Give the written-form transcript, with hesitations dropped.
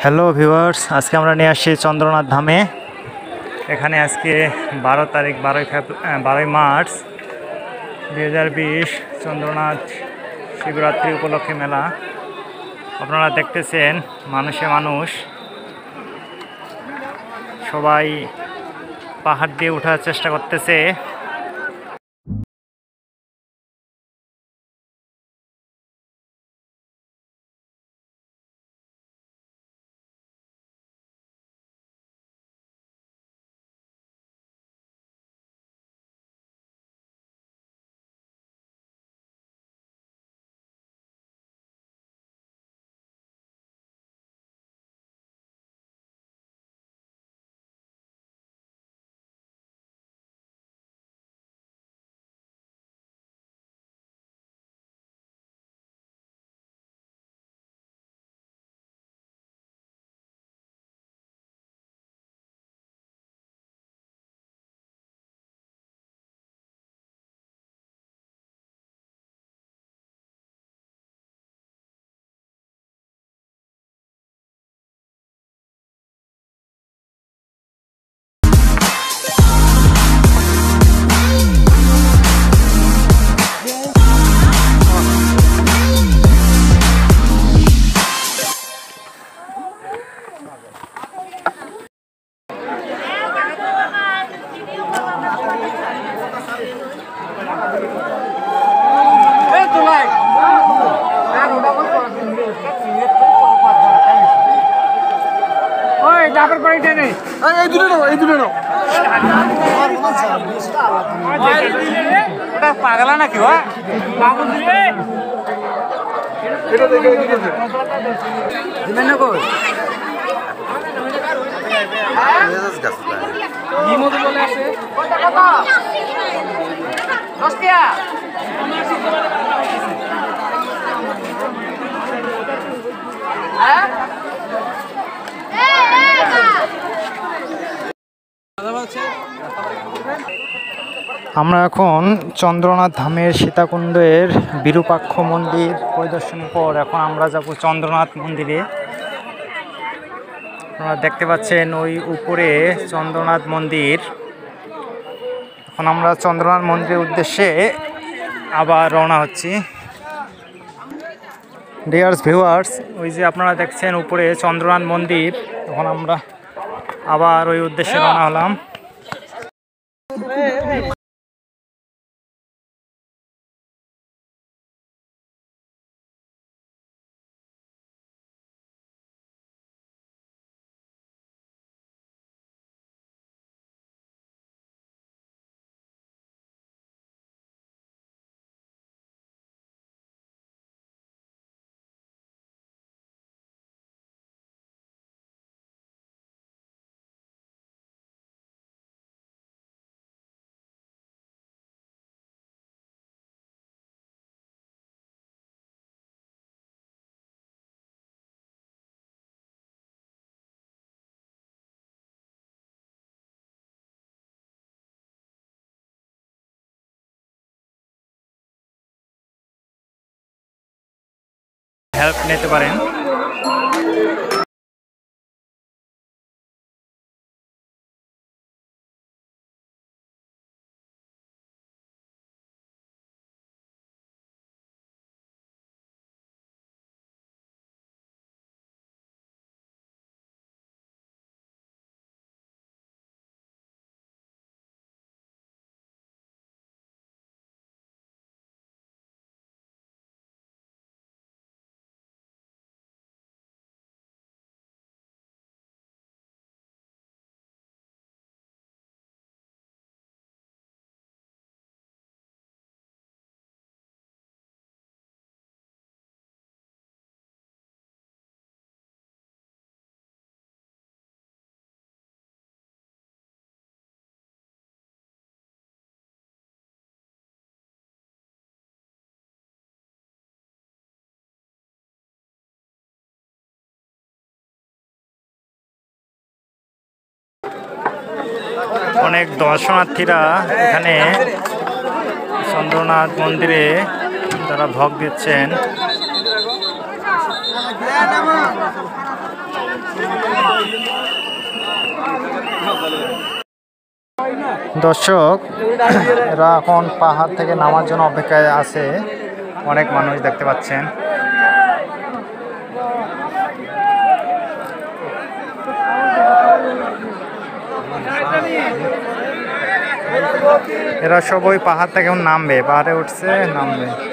Hello viewers, আজকে আমরা নিয়ে আসছি চন্দ্রনাথ ধামে। এখানে আজকে 12 মার্চ 2020 চন্দ্রনাথ শিবরাত্রি উপলক্ষে মেলা। আপনারা দেখতেছেন মানুষে মানুষ, সবাই পাহাড় দিয়ে ওঠার চেষ্টা করতেছে। পাগলা নাকি আমরা এখন চন্দ্রনাথ ধামের সীতাকুণ্ডের বিরূপাক্ষ মন্দির পরিদর্শনের পর এখন আমরা যাব চন্দ্রনাথ মন্দিরে। আপনারা দেখতে পাচ্ছেন ওই উপরে চন্দ্রনাথ মন্দির। এখন আমরা চন্দ্রনাথ মন্দিরের উদ্দেশ্যে আবার রওনা হচ্ছি। ডিয়ার ভিউয়ার্স, ওই যে আপনারা দেখছেন উপরে চন্দ্রনাথ মন্দির, এখন আমরা আবার ওই উদ্দেশ্যে রওনা হলাম। হেল্প নিতে পারেন। অনেক দর্শনার্থীরা এখানে চন্দ্রনাথ মন্দিরে তারা ভোগ দিচ্ছেন। দর্শক, এরা এখন পাহাড় থেকে নামার জন্য অপেক্ষায় আছে। অনেক মানুষ দেখতে পাচ্ছেন। এরা সবাই পাহাড় থেকে নামবে, পাহাড়ে উঠছে, নামবে।